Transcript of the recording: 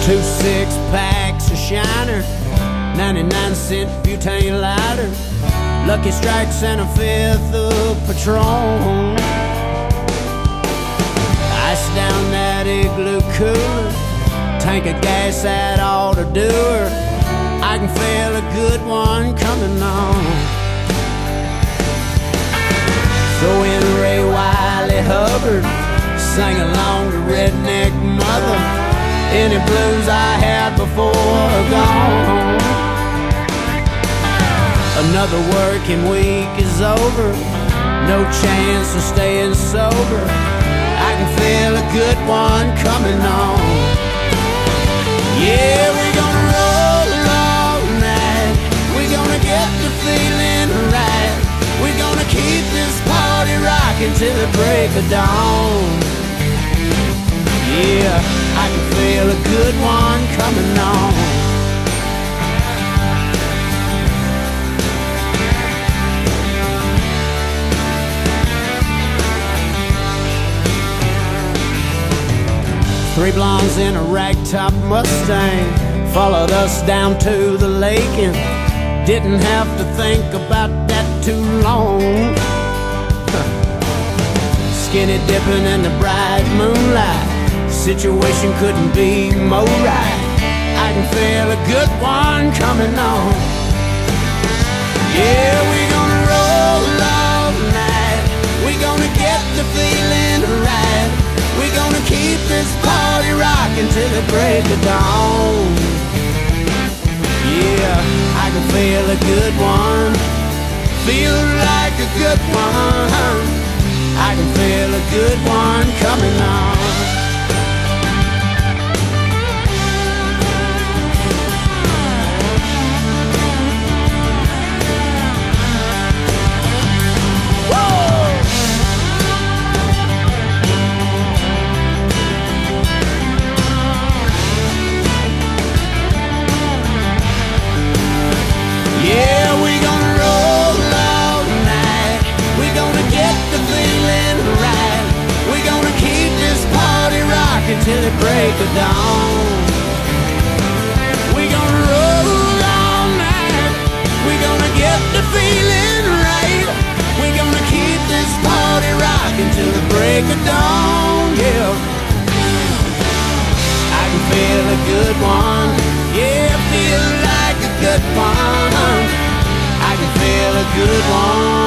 2 6-packs of Shiner, 99-cent butane lighter, Lucky Strikes and a 5th of Patron. Ice down that igloo cooler, tank of gas that ought to do her. I can feel a good one coming on. Throw in Ray Wiley Hubbard, sing along to Redneck Mother. Any blues I had before are gone. Another working week is over, no chance of staying sober. I can feel a good one coming on. Yeah, we're gonna roll all night, we're gonna get the feeling right, we're gonna keep this party rocking till the break of dawn. Yeah, I can feel a good one coming on. Three blondes in a ragtop Mustang followed us down to the lake and didn't have to think about that too long. Skinny dipping in the bright moonlight, situation couldn't be more right. I can feel a good one coming on. Yeah, we're gonna roll all night, we're gonna get the feeling right, we're gonna keep this party rocking till the break of dawn. Yeah, I can feel a good one, feel like a good one. I can feel a good one coming on. Till the break of dawn, we gonna roll all night, we gonna get the feeling right, we gonna keep this party rocking till the break of dawn. Yeah, I can feel a good one, yeah, feel like a good one, I can feel a good one.